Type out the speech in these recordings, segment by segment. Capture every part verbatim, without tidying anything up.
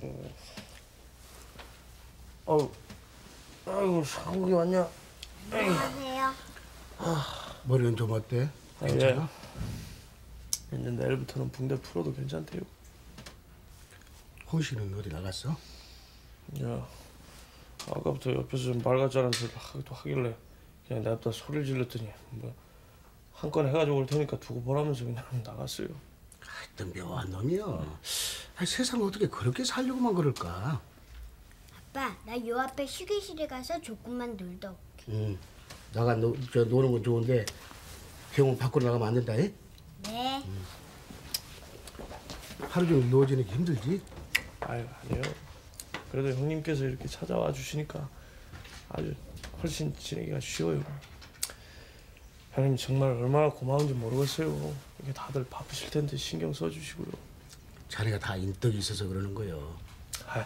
어우, 아이고 상국이 왔냐? 안녕하세요. 머리는 좀 어때? 아, 괜찮아? 예. 이제 내일부터는 붕대 풀어도 괜찮대요. 호시는 어디 나갔어? 야, 아까부터 옆에서 좀 말같자는 소리 하기도 하길래 그냥 내가 소리를 질렀더니 뭐 한 건 해가지고 올 테니까 두고 보라면서 그냥 나갔어요. 하여튼 묘한 놈이야. 아니, 세상 어떻게 그렇게 살려고만 그럴까? 아빠, 나 요 앞에 휴게실에 가서 조금만 놀다 올게. 응. 나가 노, 저, 노는 건 좋은데 병원 밖으로 나가면 안 된다. 해? 네. 응. 하루 종일 누워 지내기 힘들지? 아유 아니에요. 그래도 형님께서 이렇게 찾아와 주시니까 아주 훨씬 지내기가 쉬워요. 형님 정말 얼마나 고마운지 모르겠어요. 이게 다들 바쁘실 텐데 신경 써주시고요. 자네가 다 인덕이 있어서 그러는 거요. 아이,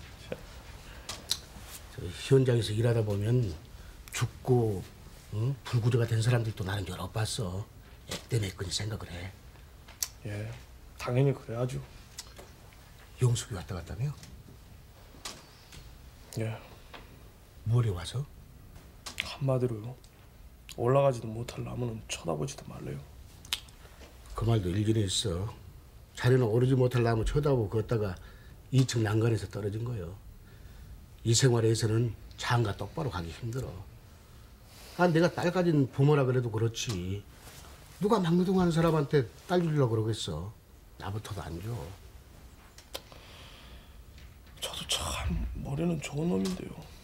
저 현장에서 일하다 보면 죽고 응? 불구조가 된 사람들도 나는 여러 봤어. 액땜했거니 생각을 해. 예, 당연히 그래야죠. 용숙이 왔다 갔다며? 예, 뭐래 와서? 한마디로요. 올라가지도 못할 나무는 쳐다보지도 말래요. 그 말도 일리는 있어. 자네는 오르지 못할 나무 쳐다보고 걷다가 이 층 난간에서 떨어진 거요. 이 생활에서는 장가 똑바로 가기 힘들어. 아, 내가 딸 가진 부모라 그래도 그렇지. 누가 막노동하는 사람한테 딸 주려고 그러겠어. 나부터도 안 줘. 저도 참 머리는 좋은 놈인데요.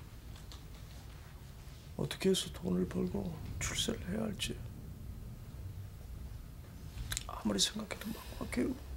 어떻게 해서 돈을 벌고 출세를 해야 할지 아무리 생각해도 막막해요.